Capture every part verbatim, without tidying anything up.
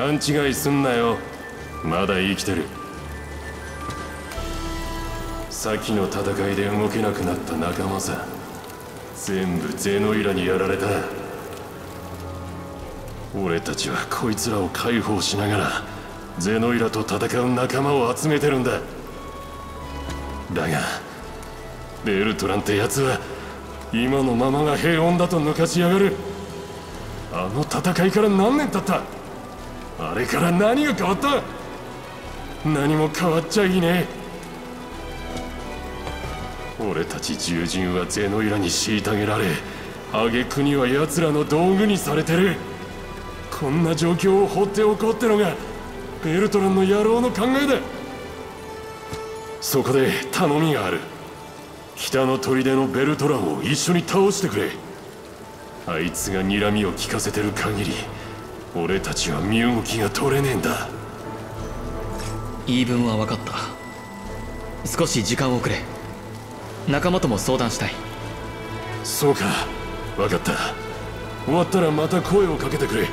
勘違いすんなよ。まだ生きてる。先の戦いで動けなくなった仲間さ。全部ゼノイラにやられた。俺たちはこいつらを解放しながらゼノイラと戦う仲間を集めてるんだ。だがベルトランってやつは今のままが平穏だと抜かしやがる。あの戦いから何年経った。あれから何が変わった。何も変わっちゃいねえ。俺たち獣人はゼノイラに虐げられ、挙句には奴らの道具にされてる。こんな状況を放っておこうってのがベルトランの野郎の考えだ。そこで頼みがある。北の砦のベルトランを一緒に倒してくれ。あいつが睨みを利かせてる限り俺たちは身動きが取れねえんだ。 言い分は分かった。少し時間をくれ。仲間とも相談したい。 そうか、分かった。終わったらまた声をかけてくれ。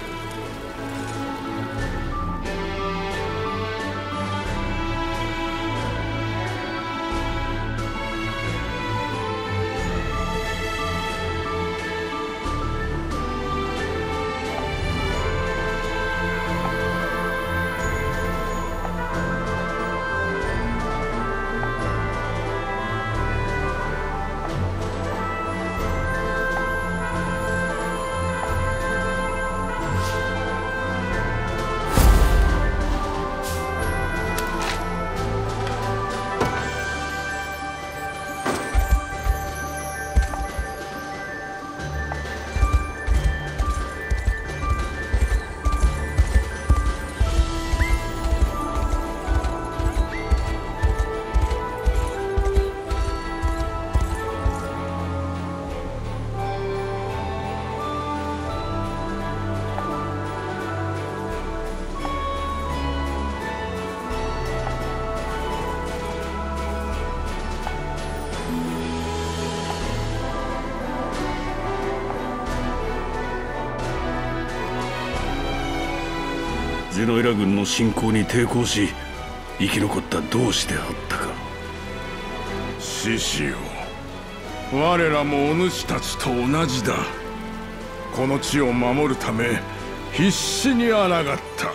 ゼノイラ軍の侵攻に抵抗し生き残った同志であったか。 獅子よ、我らもお主たちと同じだ。この地を守るため必死に抗った。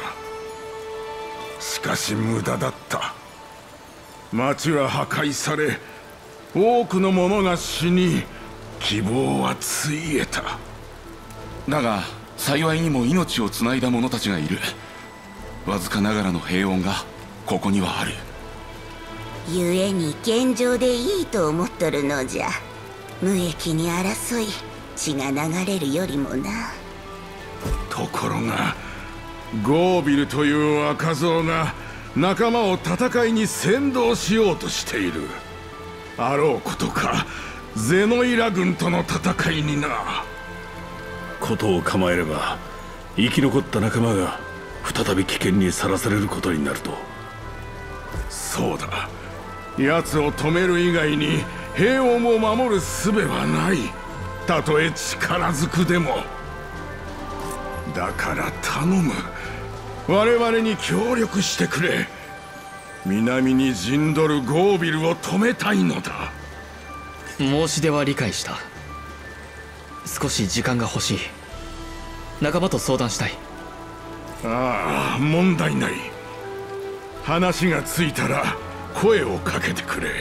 しかし無駄だった。町は破壊され多くの者が死に希望はついえた。 だが幸いにも命をつないだ者たちがいる。わずかながらの平穏がここにはある。 故に現状でいいと思っとるのじゃ。無益に争い血が流れるよりもな。 ところがゴービルという若造が仲間を戦いに先導しようとしている。あろうことかゼノイラ軍との戦いにな。 事を構えれば生き残った仲間が再び危険にさらされることになると。 そうだ、奴を止める以外に平穏を守る術はない。たとえ力ずくでも。だから頼む、我々に協力してくれ。南に陣取るゴービルを止めたいのだ。 申し出は理解した。少し時間が欲しい。仲間と相談したい。 ああ、問題ない。話がついたら声をかけてくれ。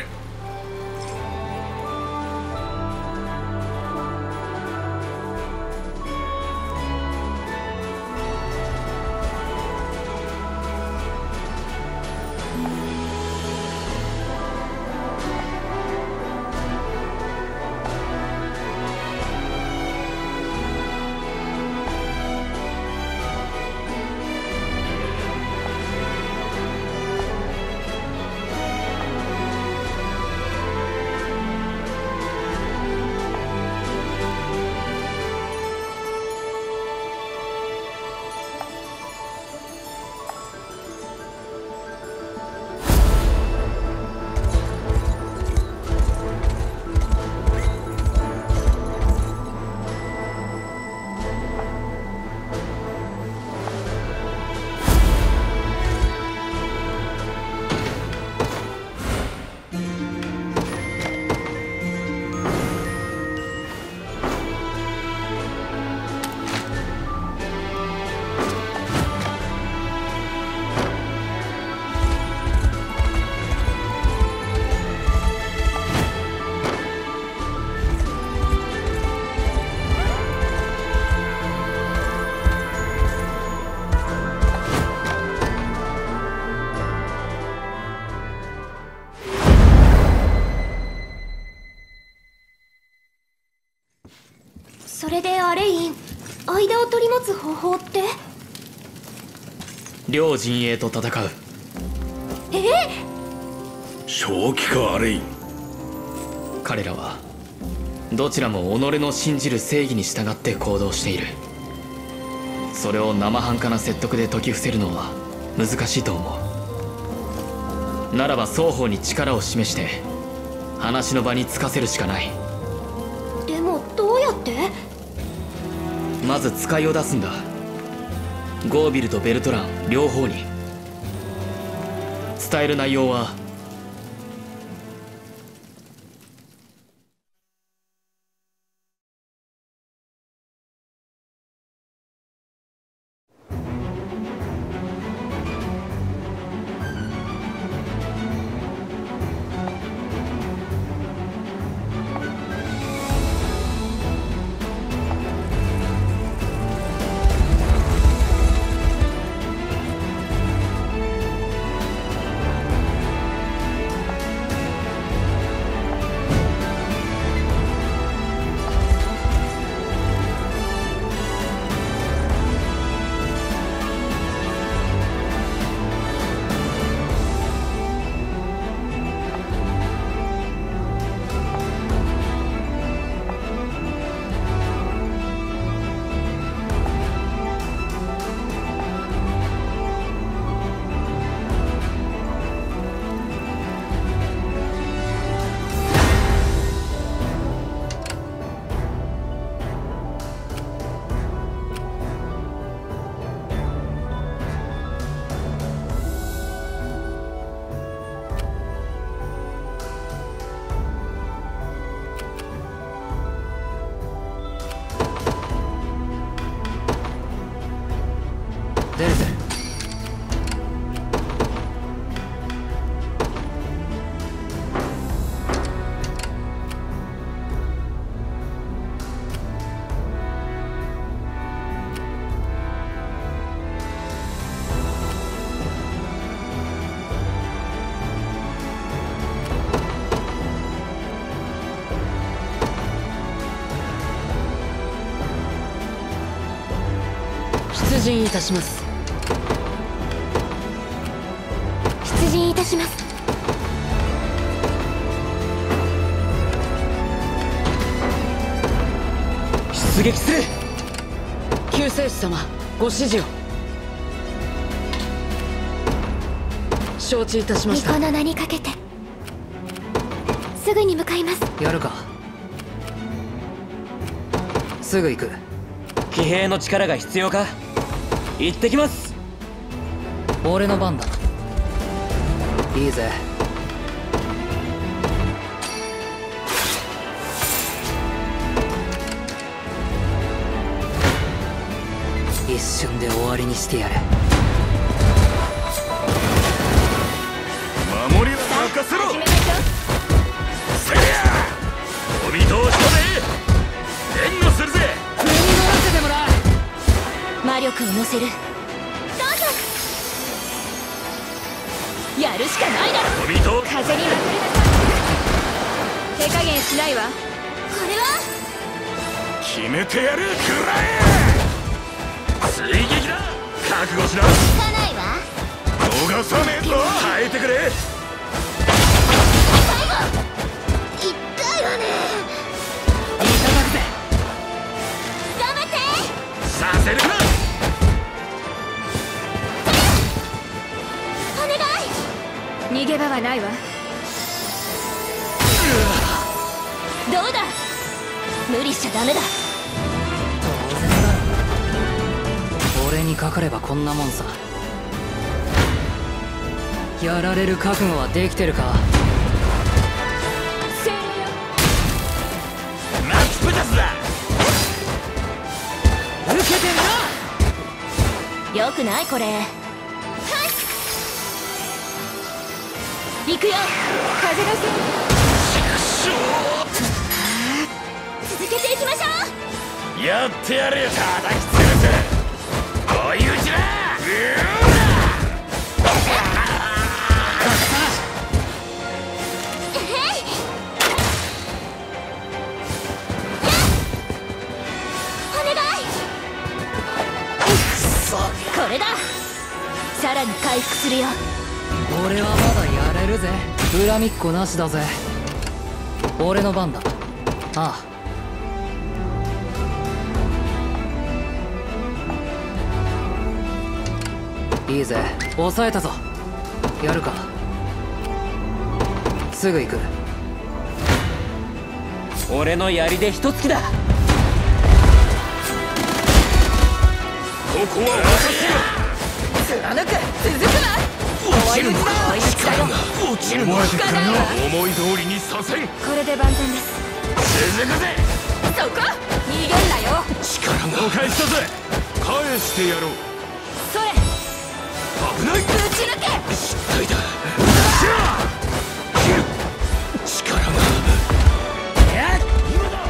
れでアレイン間を取り持つ方法って？ 両陣営と戦う。 え？ 正気かアレイン。 彼らはどちらも己の信じる正義に従って行動している。それを生半可な説得で解き伏せるのは難しいと思う。ならば双方に力を示して話の場につかせるしかない。 でもどうやって？ まず使いを出すんだ。ゴービルとベルトラン両方に。伝える内容は出るぜ。出陣いたします。 出陣いたします。 出撃する。救世主様ご指示を。承知いたしました。 巫女の名にかけてすぐに向かいます。 やるか。すぐ行く。 騎兵の力が必要か？行ってきます。 俺の番だ。いいぜ。一瞬で終わりにしてやる。 守りは任せろ。せりゃお見通しだぜ。援護するぜ。 上に乗らせてもらう。 魔力を乗せる。どうぞ。やるしかないだろ。 お見通し。 風に負けるなさい。手加減しないわ。これは決めてやる。食らえ。追撃だ。覚悟しな。 効かないわ。 逃さねえぞ。耐えてくれ。 最後痛いわね。 いただくぜ。 頑張ってさせるな。 お願い。逃げ場はないわ。どうだ。無理しちゃダメだ。 当然だ。俺にかかればこんなもんさ。やられる覚悟はできてるか。 せーマックスプタスだ。 受けてみろ。 よくないこれ。はい。行くよ。風がせ続けていきましょう。 やってやれよ。叩きつぶす。追い打ちだ。 さらに回復するよ。 俺はまだやれるぜ。恨みっこなしだぜ。俺の番だ。ああ、いいぜ、抑えたぞ。やるか。すぐ行く。 俺の槍で一突きだ。 ここは私が貫く、続くわ。 落ちるのか。 力が落ちるのか。思い通りにさせん。 これで万全です。 続くぜ。 そこ逃げんなよ。 力がお返したぜ。返してやろう。 それ危ない。 ぶち抜け。 失態だ。力がやっ今だ。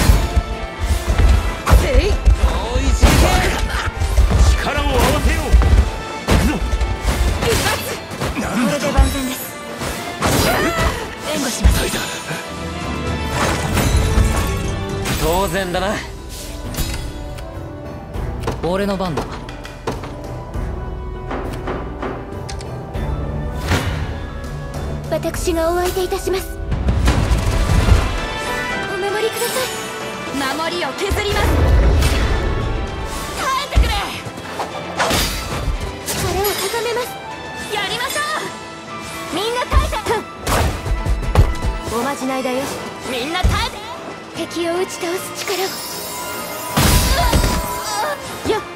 えいおいしいけ。 力を合わせよう。 一発。これで万全です。援護します。 当然だな。 俺の番だ。 私がお相手いたします。お守りください。守りを削ります。耐えてくれ。力を高めます。やりましょう。みんな耐えて。おまじないだよ。みんな耐えて。敵を打ち倒す力を。よっ。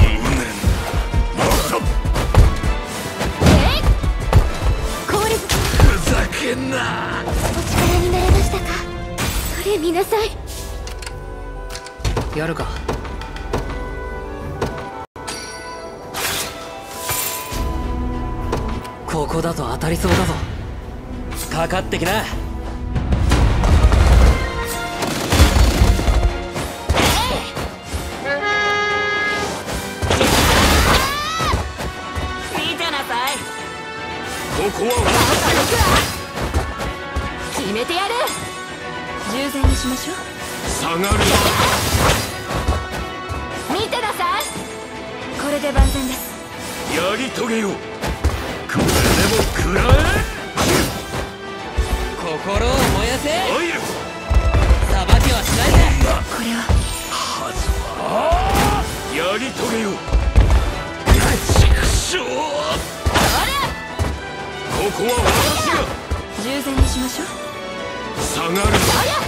えい。氷。 ふざけんな。 お力になれましたか。それ見なさい。 やるか。ここだと当たりそうだぞ。 かかってきな。 ここは決めてやる。従前にしましょう。 下がる。 見てなさい。これで万全です。 やり遂げよう。これでも食らえ。 心を燃やせ。 入る。 さばきはしないで。 これははずはやり遂げよう。畜生。ここは私が。 従前にしましょう。 下がる。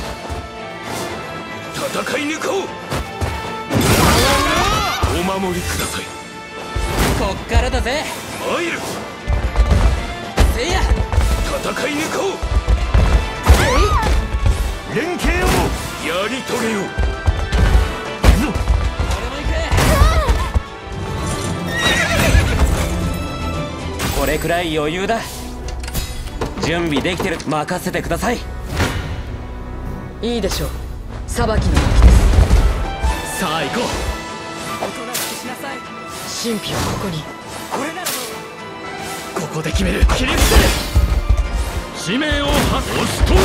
戦い抜こう。お守りください。 こっからだぜ。 参る。 せいや戦い抜こう。連携をやり遂げよう。 俺も行く。これくらい余裕だ。準備できてる。任せてください。 いいでしょう。裁きの時です。さあ行こう。 おとなしくしなさい。 神秘はここに。 これならここで決める。切り伏せる。使命を果たす。押し通る。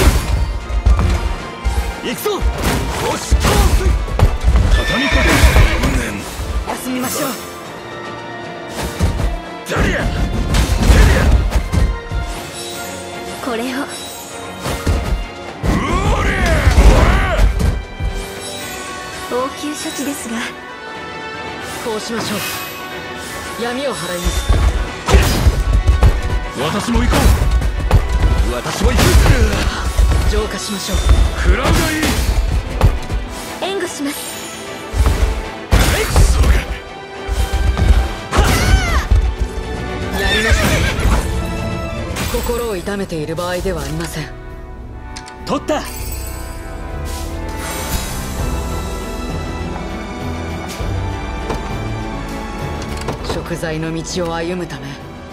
行くぞ。 押し通す。畳みかける。 休みましょう。 ダリア。 これを。応急処置ですが。 こうしましょう。闇を払います。 私も行こう。私も行く。 浄化しましょう。 食らうがいい。 援護します。 やりましたね。心を痛めている場合ではありません。 取った。 贖罪の道を歩むため。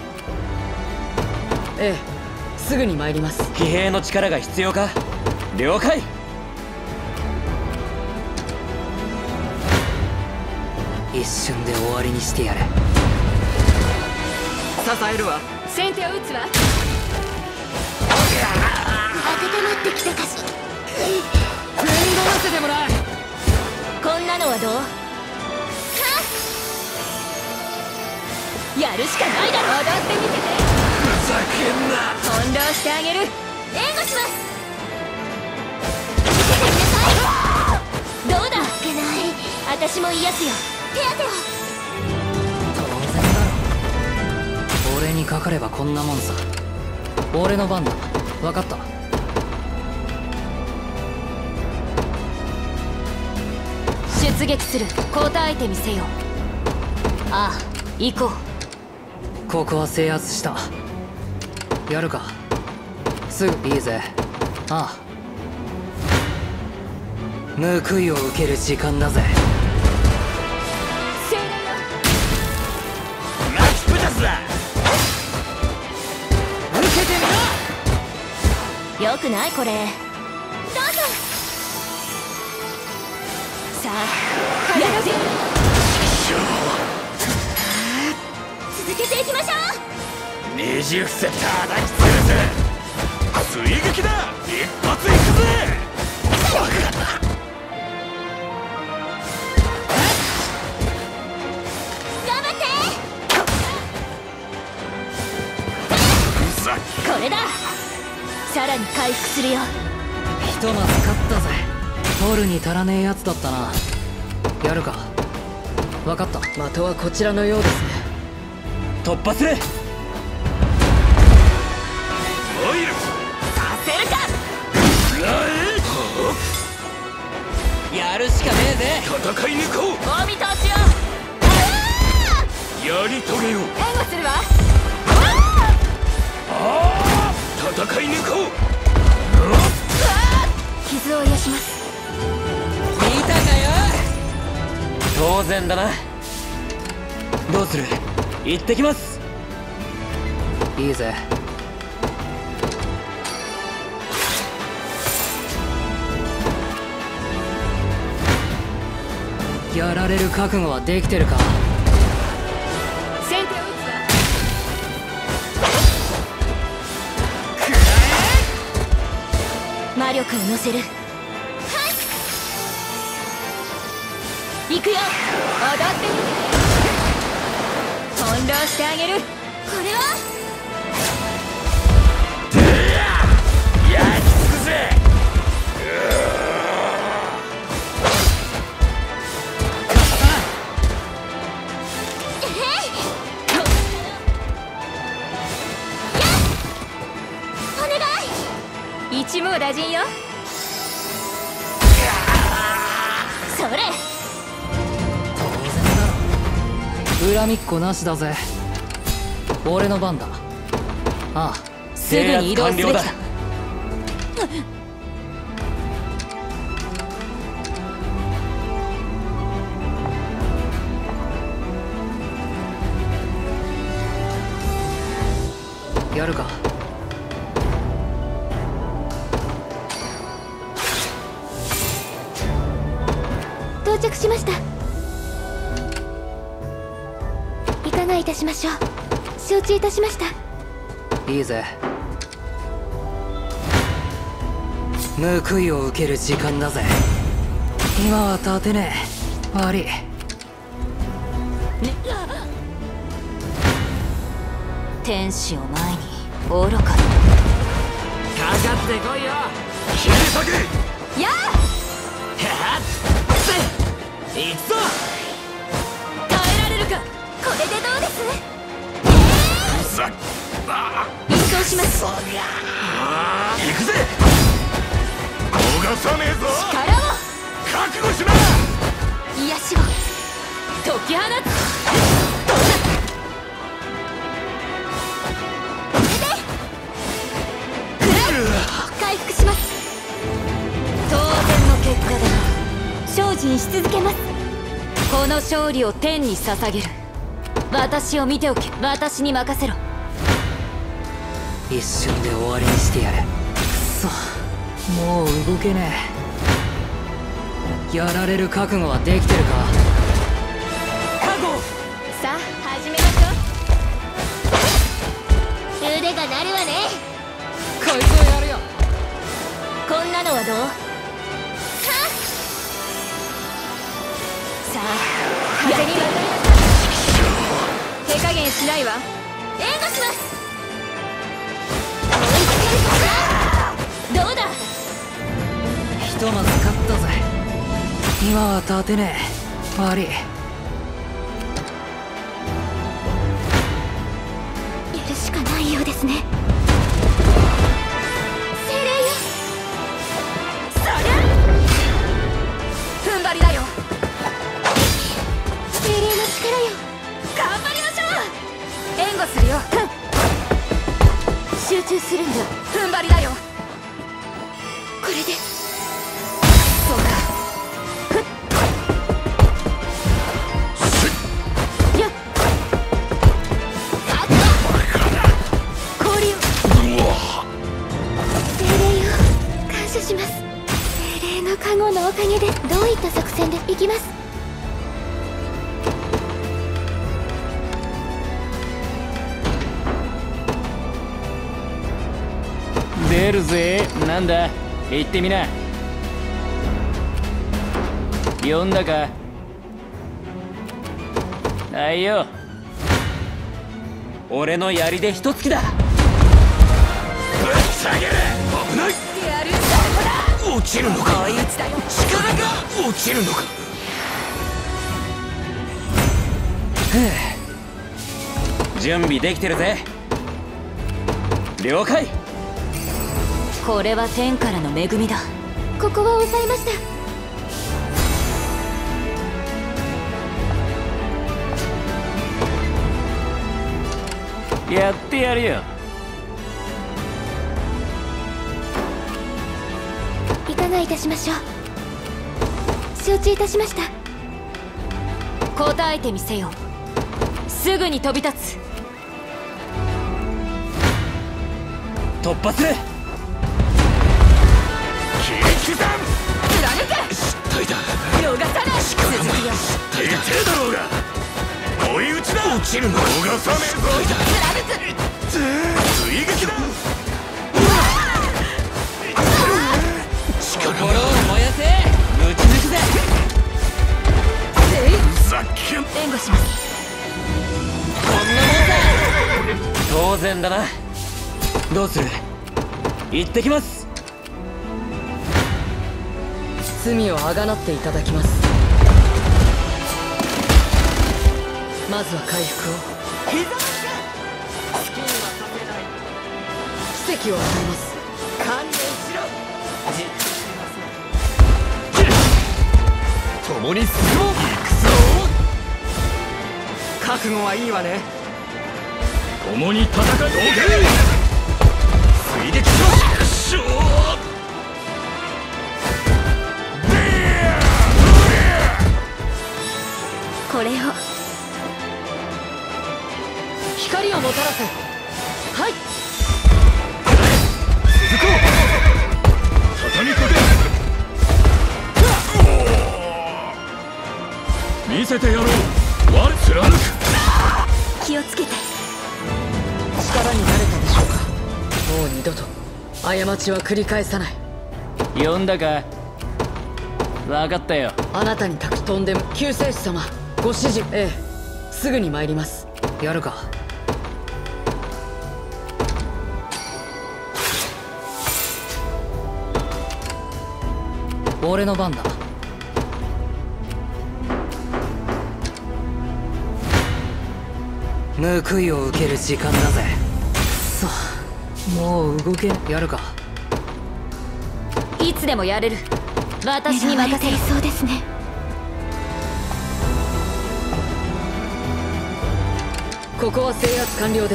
ええ、すぐに参ります。 騎兵の力が必要か。了解。 一瞬で終わりにしてやれ。支えるわ。 先手を打つわ。温まってきたかし。 踏み込ませてもらう。 こんなのはどう。ややるしかないだろ。踊ってみてね。 ふざけんな。 翻弄してあげる。援護します。見ててください。どうだ。負けない。私も癒すよ。手当てを。 当然だろ。俺にかかればこんなもんさ。俺の番だ。分かった。 出撃する。交代相手見せよう。ああ、行こう。 ここは制圧した。やるか。すぐいいぜ。ああ、報いを受ける時間だぜ。 精霊よ。 マキプタスだ。 受けてみろ。 よくないこれ。どうぞ。さあ、やってみる。続けていきましょう。 二重伏せ叩き潰す。追撃だ。一発いくぜ。バカだ。 頑張って。 ふざけ。 これだ。さらに回復するよ。 ひとまず勝ったぜ。取るに足らねえやつだったな。やるか。分かった。的はこちらのようですね。 突破する。 オイルさせるか。 やるしかねえぜ。 戦い抜こう。 近江投手よ。 やり遂げよう。 援護するわ。 戦い抜こう。 傷を癒します。 見たかよ。当然だな。どうする。行ってきます。 いいぜ。やられる覚悟はできてるか。 先手を打つわ。魔力を乗せる。はい、行くよ。踊ってみて。翻弄してあげる。これはやりつくぜ。 一網打尽よ。それ。 当然だろ。恨みっこなしだぜ。俺の番だ。ああ、 すぐに移動すべきだ。 やるか。 到着しました。いかがいたしましょう。承知いたしました。 いいぜ。報いを受ける時間だぜ。今は立てねえ。悪い。 天使を前に愚かに。かかってこいよ。 切り裂け。 やあ。 行くぞ。 耐えられるか。これでどうです。 ふざけ。 演奏します。 行くぜ。逃さねえぞ。 力を覚悟しな。 癒しを解き放つ。これで回復します。当然の結果だ。精進し続けます。この勝利を天に捧げる。私を見ておけ。私に任せろ。 一瞬で終わりにしてやる。くそ、もう動けねえ。やられる覚悟はできてるか。 覚悟。さあ始めましょう。腕が鳴るわね。 こいつをやるよ。 こんなのはどう。さあ風に渡りなさい。手加減加減しないわ。援護します。どうだ。 ひとまず勝ったぜ。今は立てねえ。悪い。 やるしかないようですね。精霊よ。そりゃ踏ん張りだよ。精霊の力よ。頑張りましょう。援護するよ。集中するんだ。踏ん張りだよ。これでそうか。やっ氷を。精霊よ、感謝します。精霊の加護のおかげでどういった作戦でいきます。 出るぜ。なんだ、言ってみな。呼んだか。ないよ。俺の槍で一突きだ。ぶっちゃける。危ない。 やるんだ。 落ちるのか。 追い打ちだよ。 力が落ちるのか。 準備できてるぜ。了解。 これは天からの恵みだ。ここは抑えました。 やってやるよ。 いかがいたしましょう。承知いたしました。答えてみせよ。すぐに飛び立つ。 突破する。 貫け。 失態だ。 逃がさない。続きよ。 失態だ。手だろうが。追い打ちだ。落ちるの。逃さねえぞ。追撃だ。 心を燃やせ。ぶち抜くぜ。 ざっけん。 援護します。 こんなもんだ。当然だな。どうする。行ってきます。 罪をあがなっていただきます。まずは回復を。奇跡を与えます。 観念しろ。 共に進もう。行くぞ。覚悟はいいわね。 共に戦い。水撃しろ。 これを。 光をもたらせ。はい。 続こう。畳みかけ。見せてやろう。我貫く。 気をつけて。 力になれたでしょうか。もう二度と過ちは繰り返さない。 呼んだか。分かったよ。 あなたに託とんでも。救世主様、ご指示。ええ、すぐに参ります。やるか。俺の番だ。報いを受ける時間だぜ。くそ、もう動けん。やるか。 いつでもやれる。私に任せる。そうですね。 ここは制圧完了です。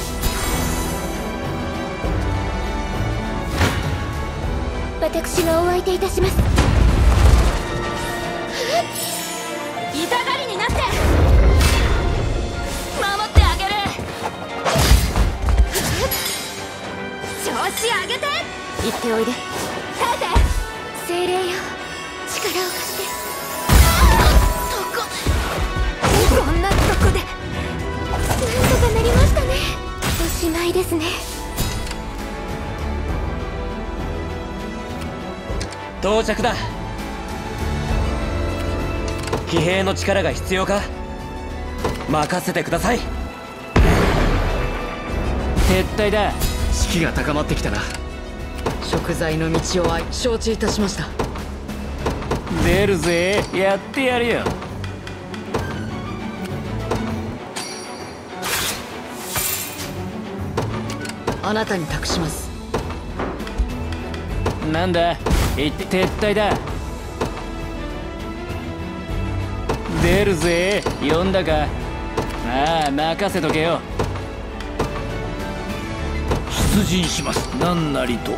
私がお相手いたします。痛がりになって守ってあげる。調子上げて。行っておいで。耐えて。精霊よ、力を貸して。どここんなとこで。なんとかなりましたね。おしまいですね。 到着だ。騎兵の力が必要か。任せてください。 撤退だ。 士気が高まってきたな。 食材の道を愛承知いたしました。 出るぜ、やってやるよ。 あなたに託します。 なんだ、言って撤退だ。出るぜ、呼んだか。ああ、任せとけよ。 出陣します。何なりと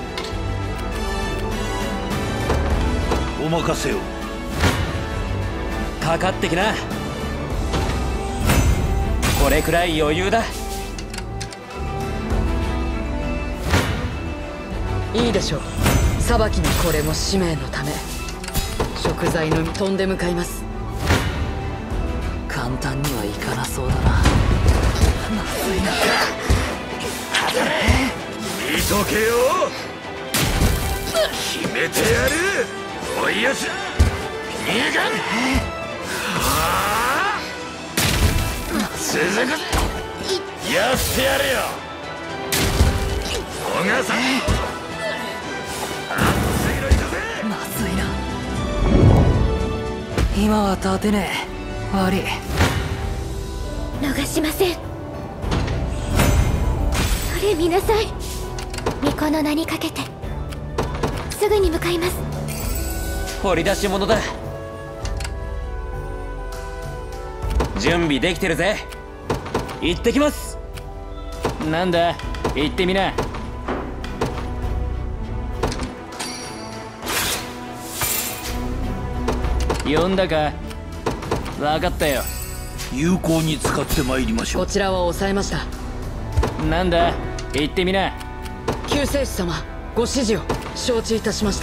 お任せを。 かかってきな。これくらい余裕だ。 いいでしょう。裁きのこれも使命のため。食材のみ飛んで向かいます。簡単にはいかなそうだな。まずいな。 見とけよ。決めてやる。おいやし逃がん。はあ続く。やってやるよ。小笠まずいな。今は立てねえ。悪い。 逃しません。それ見なさい。巫女の名にかけてすぐに向かいます。 掘り出し物だ。準備できてるぜ。行ってきます。なんだ、行ってみな。呼んだか。分かったよ。 有効に使ってまいりましょう。 こちらは抑えました。 なんだ、言ってみな。 救世主様、ご指示を承知いたしました。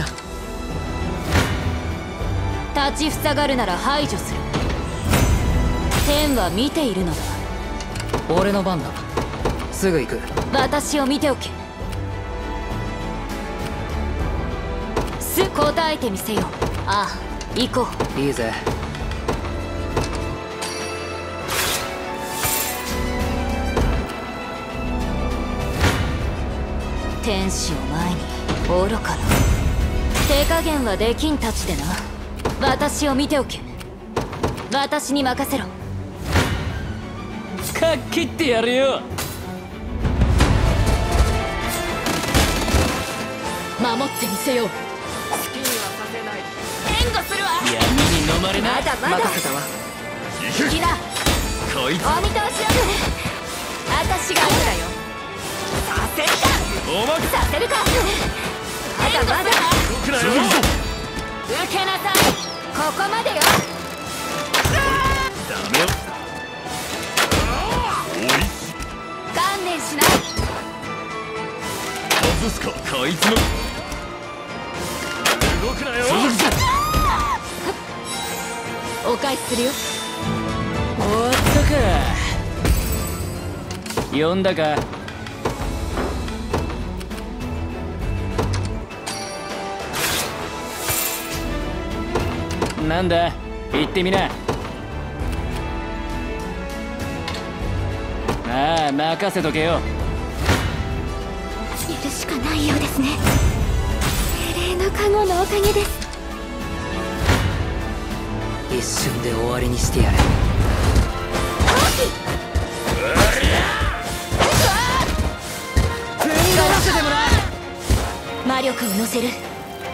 立ちふさがるなら排除する。天は見ているのだ。 俺の番だ。すぐ行く。 私を見ておけ。す答えてみせよう。ああ、行こう。いいぜ。 天使を前に愚かな。手加減はできんたちでな。私を見ておけ。私に任せろ。 かっきってやるよ。 守ってみせよう。 好きにはさせない。 援護するわ。 闇に飲まれない。 まだまだ任せたわ。 好きだ。 こいつお見通しよ。私があるだよ。させるか。 おまけさせるか。まだまだ動くなよ。 受けなさい。ここまでよ。 ダメよ。 観念しない。 外すか。こいつの動くなよ。 お返しするよ。 終わったか。呼んだか。なんだ、言ってみな。ああ、任せとけよ。 やるしかないようですね。精霊の加護のおかげです。 一瞬で終わりにしてやる。 踏み込ませてもらう。魔力を乗せる。どうぞ。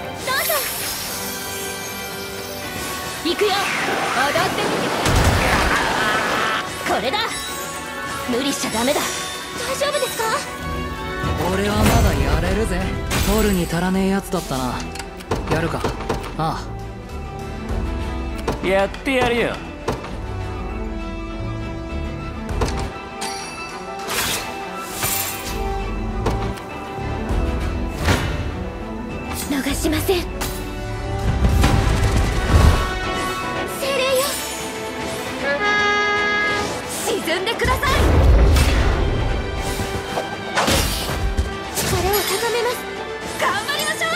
行くよ。踊ってみて。これだ。無理しちゃダメだ。大丈夫ですか。 俺はまだやれるぜ。取るに足らねえやつだったな。やるか。ああ、やってやるよ。 逃しません。精霊よ、沈んでください。力を高めます。頑張りましょ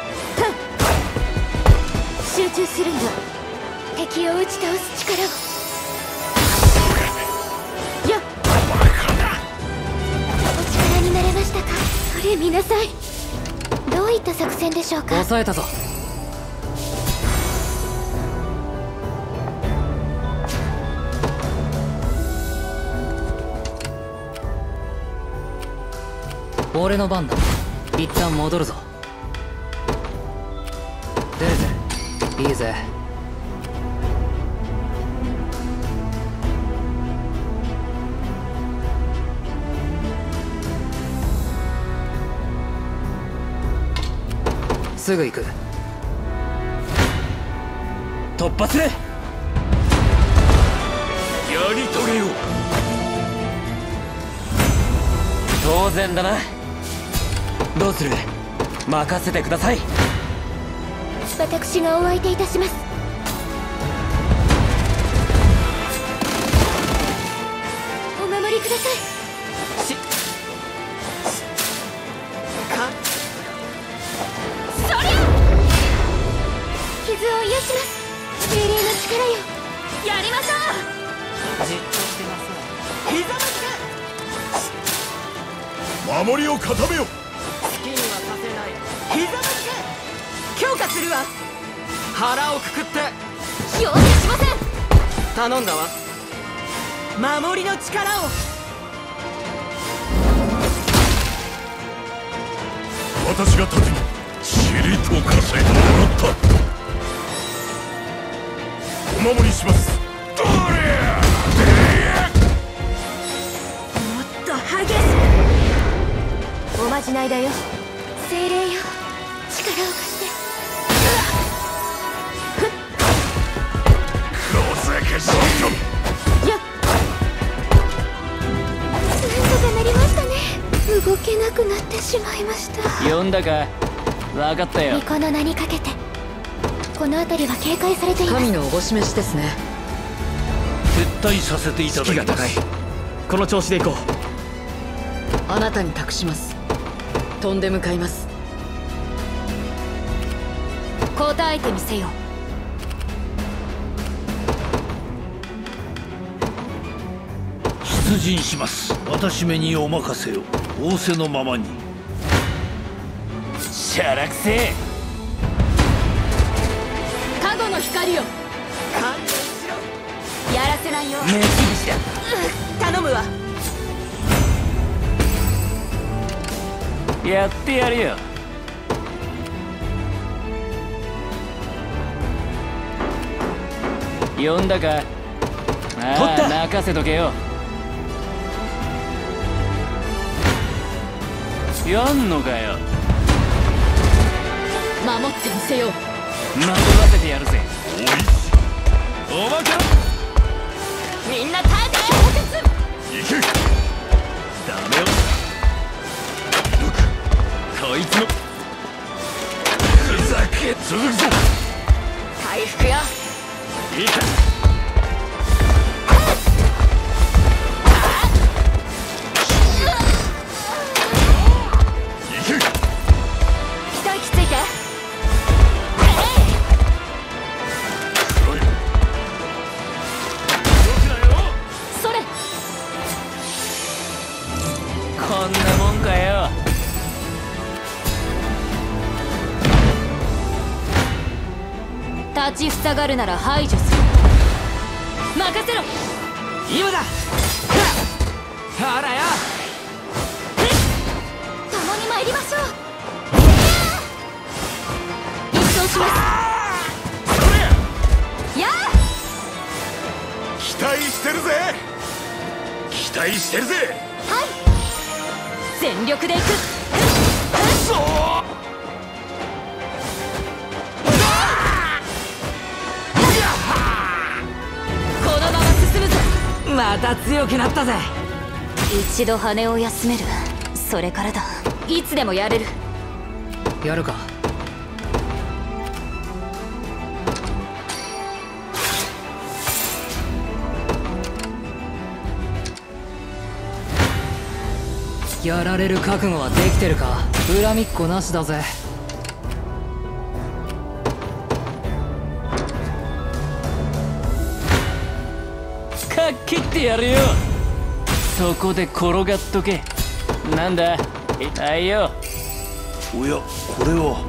う。集中するんだ。敵を打ち倒す力を。よっ、お力にれ見なさい。どういった作戦でしょうか。 抑えたぞ。俺の番だ。一旦戻るぞ。出るぜ。いいぜ。すぐ行く。突破する。やり遂げよう。 当然だな。どうする？任せてください。 私がお相手いたします。お守りください。 しかそりゃ傷を癒します。精霊の力よ、やりましょう。 じっとしてなさい。 膝巻守りを固めよ。 好きにはさせない。 膝巻強化するわ。 腹をくくって。 容赦しません。 頼んだわ。 守りの力を。 私が盾に塵とかせてもらった。お守りします。どれもっと激しく。おまじないだよ。精霊よ、力を貸して。やっなんとかなりましたね。動けなくなってしまいました。 読んだか。分かったよ。 巫女の名にかけてこの辺りは警戒されています。 神のおぼし飯ですね。 撤退させていただきます。 士気が高い。この調子でいこう。 あなたに託します。飛んで向かいます。 答えてみせよ。 出陣します。私めにお任せを。仰せのままに。 しゃらくせえ。 加護の光よ、観念しろ。やらせないよ。 目印だ。 頼むわ。 やってやるよ。呼んだか。ああ、任せとけよ。やんのかよ。 守ってみせよう。 惑わせてやるぜ。おい、おまか。 みんな耐えて。 行け。 ダメよ。こいつのふざけ続くぞ。 回復よ。 いいか。こんなもんかよ。 立ちふさがるなら排除する。任せろ。 今だ。ほらよ。 共に参りましょう。一掃します。 それやあ、 期待してるぜ。期待してるぜ。 はい、全力でいく。 そうこのまま進むぞ。 また強くなったぜ。 一度羽を休める。それからだ。いつでもやれる。 やるか。やられる覚悟はできてるか。恨みっこなしだぜ。かっきってやるよ。そこで転がっとけ。なんだ、 痛いよ。 おや、これは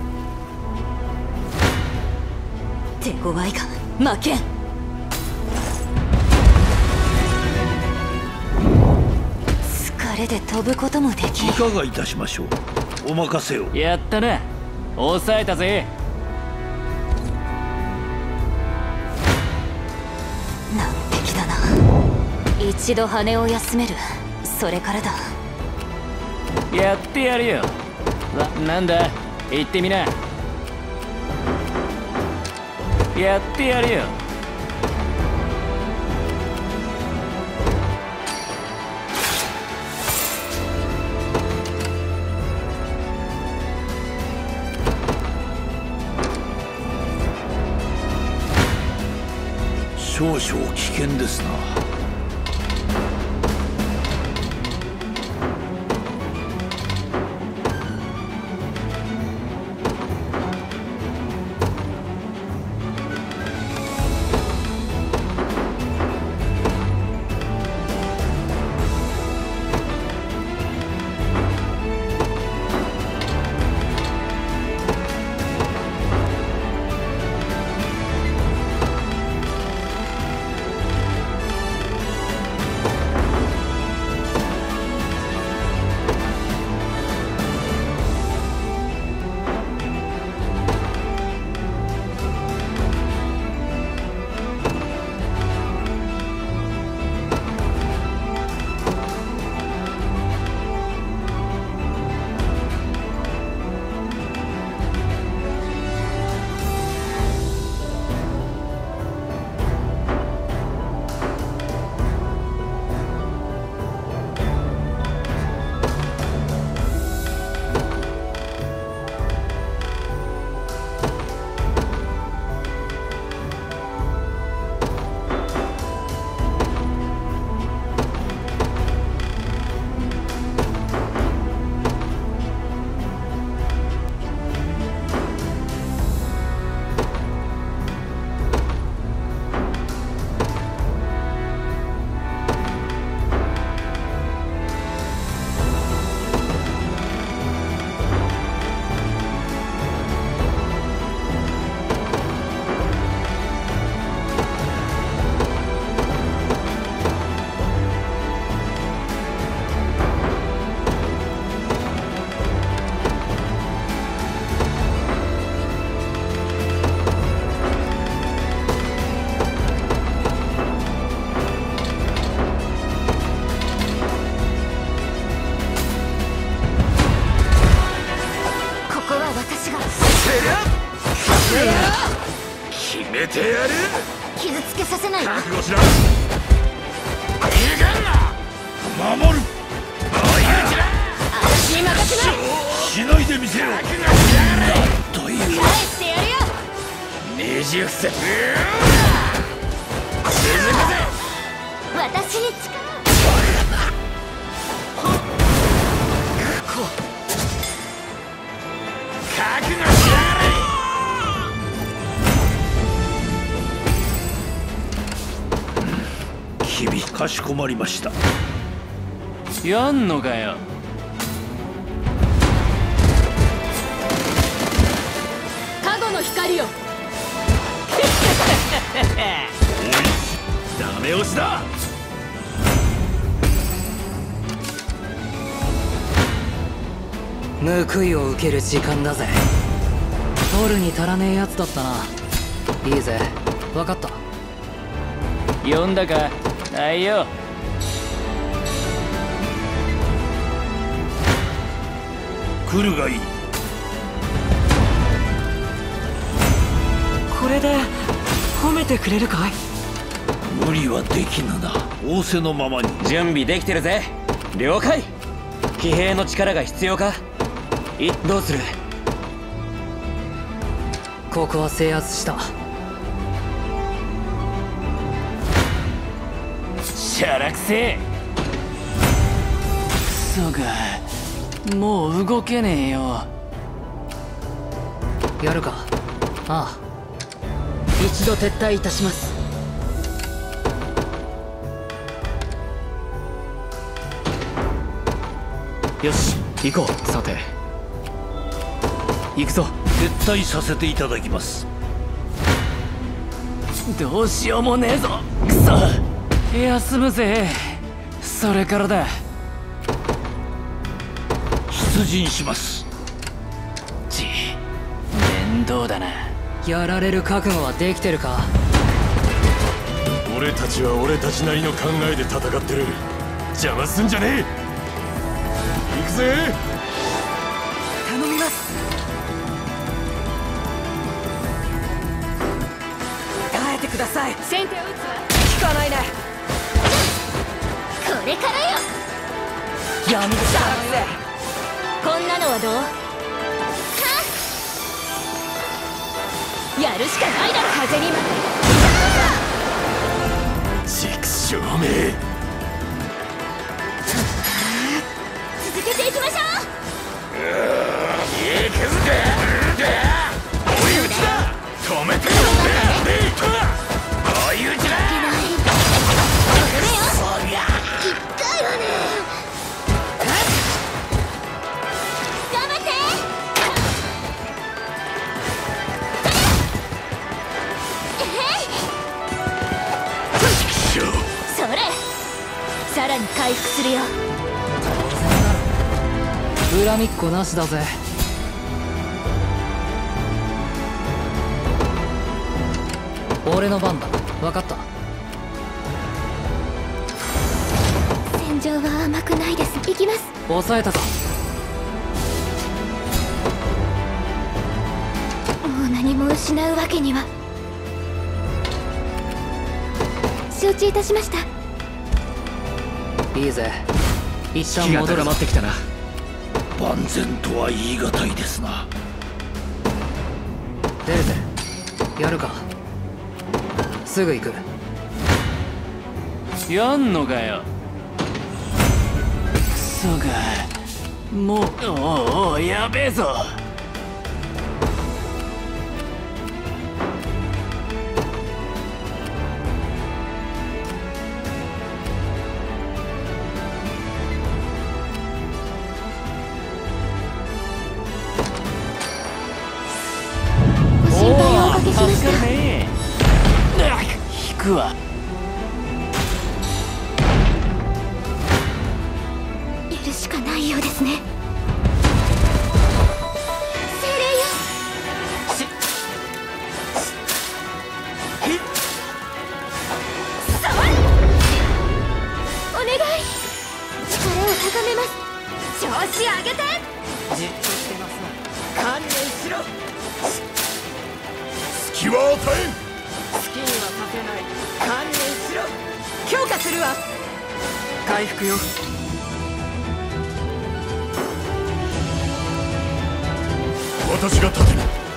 手強いが負けん。疲れで飛ぶこともできん。 いかがいたしましょう。お任せを。 やったな、抑えたぜ。 難敵だな。一度羽を休める、それからだ。 やってやるよ。わ、なんだ、言ってみな。やってやるよ。 少々危険ですな。 決めてやる。 傷つけさせないわ。 覚悟しろ。逃がんな。守る。 私に任せな。 しないでみせよ。 という返してやるよ。 ねじ伏せ。続くぜ。 私に力を。 覚悟しやがれ。 君、かしこまりました。 やんのかよ。 加護の光よ。 ダメ押しだ。 報いを受ける時間だぜ。取るに足らねえやつだったな。いいぜ、分かった。 呼んだか。ないよ。 来るがいい。 これで褒めてくれるかい？ 無理はできぬな。仰せのままに。 準備できてるぜ。了解。騎兵の力が必要か。いどうする。 ここは制圧した。 しゃらくせえ。クソがもう動けねえよ。 やるか。ああ、一度撤退いたします。 よし、 行こう。さて行くぞ。 撤退させていただきます。 どうしようもねえぞ。くそ、休むぜ。それからだ。 出陣します。 ち、面倒だな。 やられる覚悟はできてるか。 俺たちは俺たちなりの考えで戦ってる。邪魔すんじゃねえ。行くぜ。 頼みます。耐えてください。 先手を打つわ。 聞かないね。 これからよ。 闇でさらくぜ。 こんなのはどう？はっ、やるしかないだろ。風に任せ。 畜生め。 続けていきましょう。 いい削って追い打ちだ。止めてよ。追い打ちだ。 そりゃ痛いわね。頑張って。それ、さらに回復するよ。 恨みっこなしだぜ。俺の番だ。分かった。 戦場は甘くないです。行きます。 抑えたぞ。 もう何も失うわけには。承知いたしました。 いいぜ。一士気が高まってきたな。 万全とは言い難いですな。 出るぜ。やるか。すぐ行く。 やんのかよ。クソがもう。おうおう、やべえぞ。 ご心配をおかけしました。 引くわ。 やるしかないようですね。精霊よ。 しお願い。力を高めます。調子上げて。 じっとしてますな。観念しろ。 隙は与えん。 好きにはさせない。観念しろ。 強化するわ。回復よ。 私が立てる。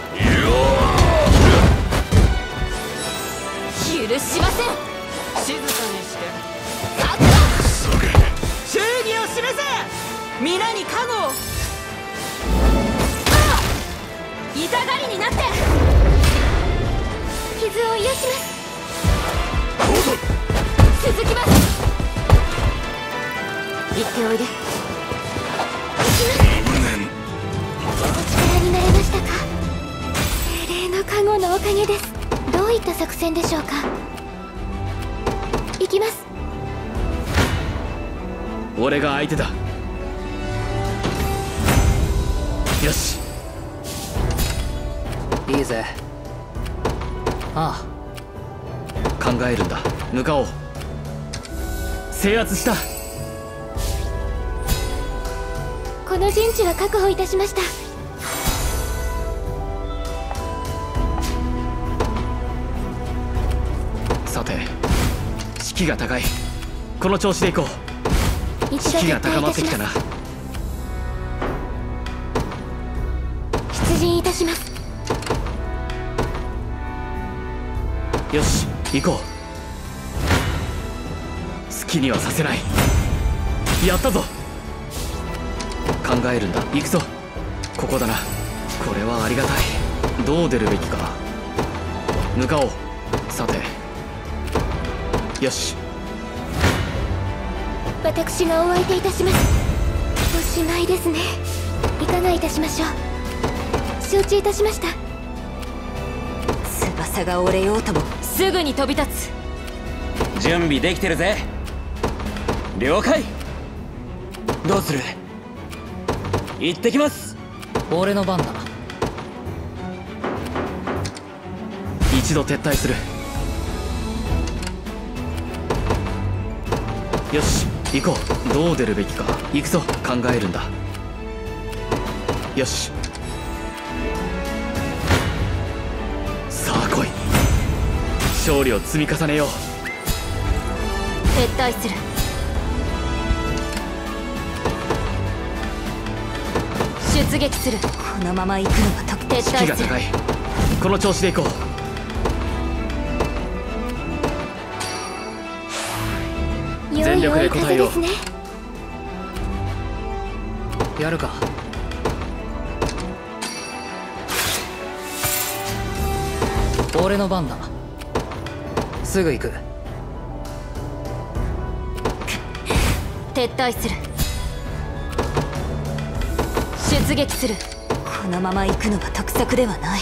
許しません。 静かにして。 覚悟。 忠義を示せ。皆に加護を。 痛がりになって。傷を癒します。続きます。行っておいで。行きます。お力になれましたか。精霊の加護のおかげです。どういった作戦でしょうか。行きます。 俺が相手だ。よし。 いいぜ。ああ。考えるんだ。向かおう。制圧した。 この陣地は確保いたしました。 さて、士気が高い。この調子でいこう。士気が高まってきたな。 出陣いたします。 よし、行こう。好きにはさせない。やったぞ。考えるんだ。行くぞ。ここだな。これはありがたい。どう出るべきか。向かおう。さて、よし。 私がお相手いたします。 おしまいですね。いかがいたしましょう。承知いたしました。 翼が折れようともすぐに飛び立つ。 準備できてるぜ。了解。どうする？行ってきます。 俺の番だ。 一度撤退する。よし行こう。どう出るべきか。行くぞ。考えるんだ。よし、さあ来い。勝利を積み重ねよう。 撤退する。出撃する。このまま行くのが特撤退する。 士気が高い。この調子で行こう。全力で答えよう。 やるか。俺の番だ。すぐ行く。 撤退する。出撃する。このまま行くのが得策ではない。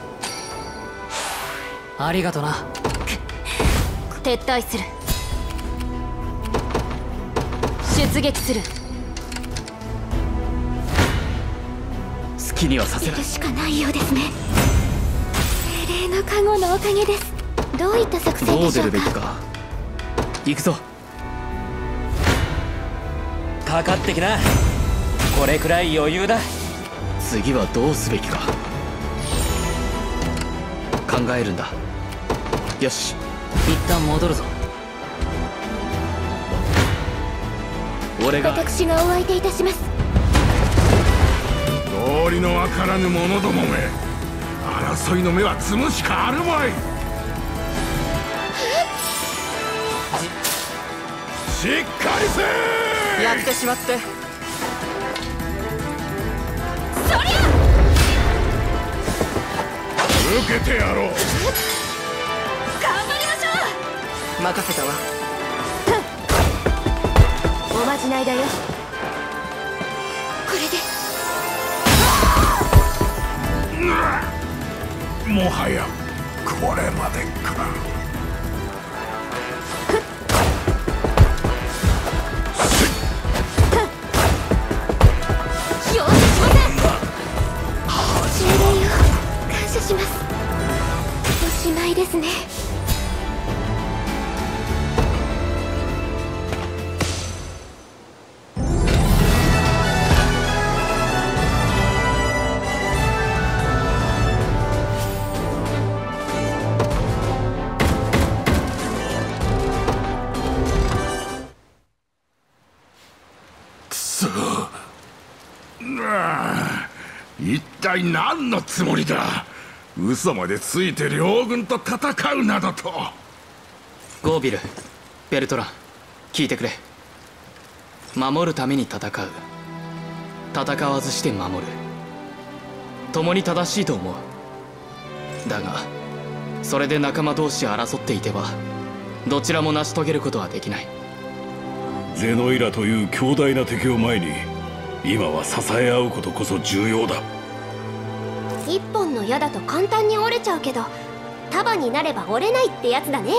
ありがとな。 撤退する。出撃する。 好きにはさせない。 行くしかないようですね。精霊の加護のおかげです。どういった作戦どう出でしょうか。 るべきか。行くぞ。 かかってきな。これくらい余裕だ。 次はどうすべきか考えるんだ。よし、 一旦戻るぞ。 俺が私がお相手いたします。 道理のわからぬ者どもめ、争いの目は積むしかあるまい。しっかりせー。 やってしまって。 そりゃ受けてやろう。 頑張りましょう。 任せたわ。 おまじないだよ。これでもはやこれまでか。 容赦しません。精霊よ、感謝します。おしまいですね。 一体何のつもりだ。嘘までついて両軍と戦うなどと。 ゴービル、ベルトラン、聞いてくれ。守るために戦う。戦わずして守る。共に正しいと思う。だがそれで仲間同士争っていてはどちらも成し遂げることはできない。 ゼノイラという強大な敵を前に今は支え合うことこそ重要だ。 一本の矢だと簡単に折れちゃうけど、束になれば折れないってやつだね。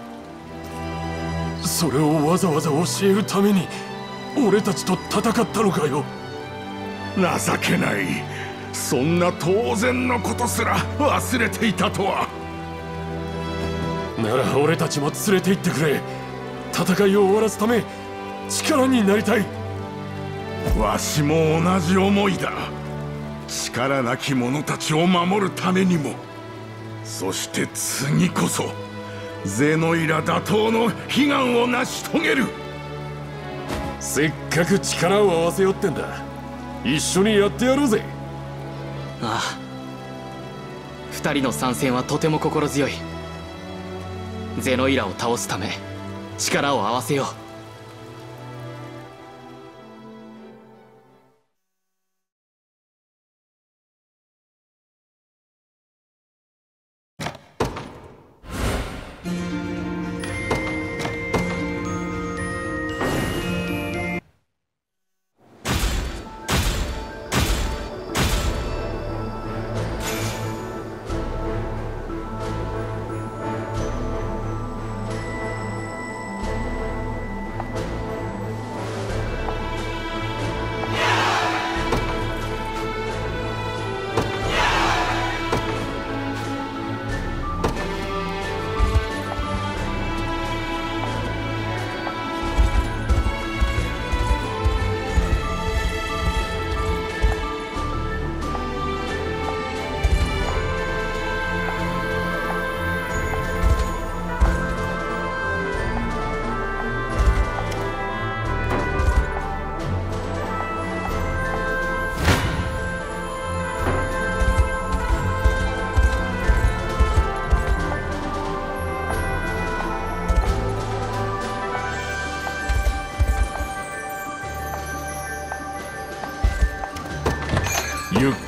それをわざわざ教えるために俺たちと戦ったのかよ。 情けない。そんな当然のことすら忘れていたとは。 なら俺たちも連れて行ってくれ。戦いを終わらすため力になりたい。 わしも同じ思いだ。力なき者たちを守るためにも。そして次こそゼノイラ打倒の悲願を成し遂げる。 せっかく力を合わせよってんだ。一緒にやってやろうぜ。 ああ、二人の参戦はとても心強い。ゼノイラを倒すため力を合わせよう。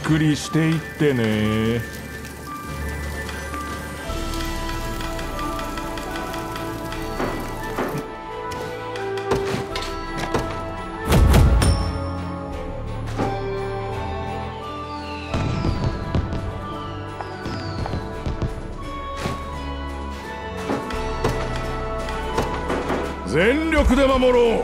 くりしていってね。 全力で守ろう。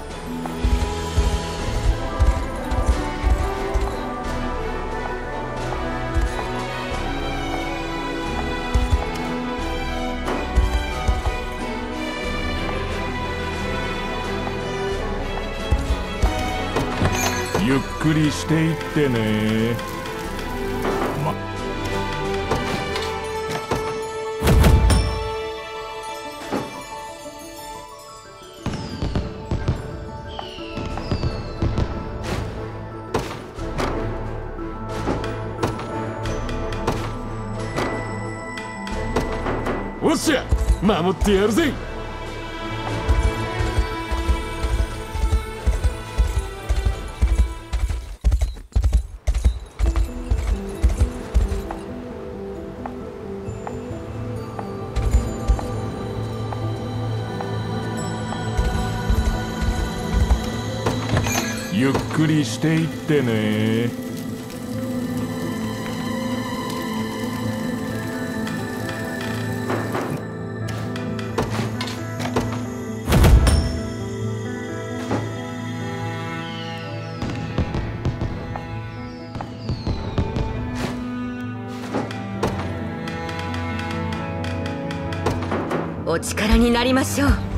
ゆっくりしていってね。まおっしゃ、守ってやるぜ。 ゆっくりしていってね。 お力になりましょう。